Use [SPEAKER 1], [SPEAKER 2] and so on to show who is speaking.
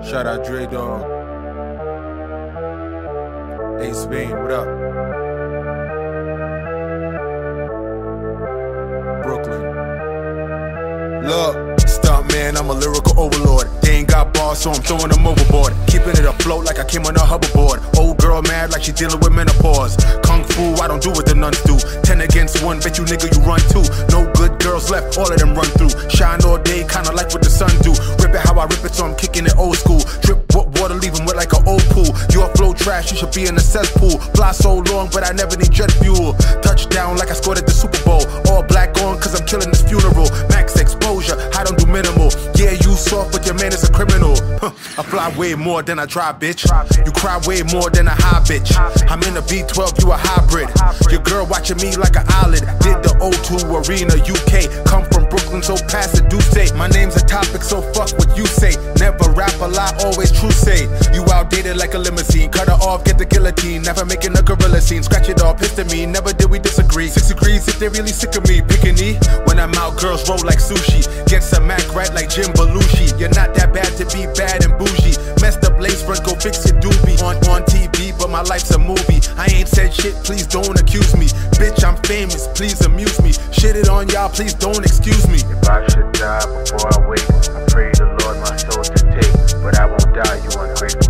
[SPEAKER 1] Shout out Dre Dog. Ace Bane, what up? Brooklyn. Look, stunt man, I'm a lyrical overlord. They ain't got bars, so I'm throwing them overboard. Keeping it afloat like I came on a hoverboard. Old girl mad like she dealing with menopause. Kung fu, I don't do what the nuns do. 10 against 1, bet you nigga you run too. No good girls left, all of them run through. Shine all day, kinda like what the sun do. Rip it how I rip it, so I'm kicking it old school. Drip water, leave them wet like an old pool. Your flow trash, you should be in a cesspool. Fly so long, but I never need jet fuel. Touchdown like I scored at the Super Bowl. All black on, cause I'm killing this funeral. Max exposure, I don't do minimal. Yeah, you soft, but your man is a criminal. I fly way more than I drive, bitch. You cry way more than a high bitch. I'm in a V12, you a hybrid. Your girl watching me like an eyelid. Did the O2 Arena, UK. Come from Brooklyn, so pass it, do say. My name's a topic, so fuck what you say. Never rap a lie, always true say. You outdated like a limousine. Cut her off, get the guillotine. Never making a gorilla scene. Scratch it off, histamine. Never did we disagree. 6 degrees if they really sick of me. Pick-a-knee. When I'm out, girls roll like sushi. Get some Mac right like Jim Belushi. You're not that bad to be bad and bougie. Messed up lace front, go fix your doobie. On TV, but my life's a movie. I ain't said shit, please don't accuse me. Bitch, I'm famous, please amuse me. Shit it on y'all, please don't excuse me.
[SPEAKER 2] If I should die before I wake, I pray the Lord my soul to take. But I won't die, you ungrateful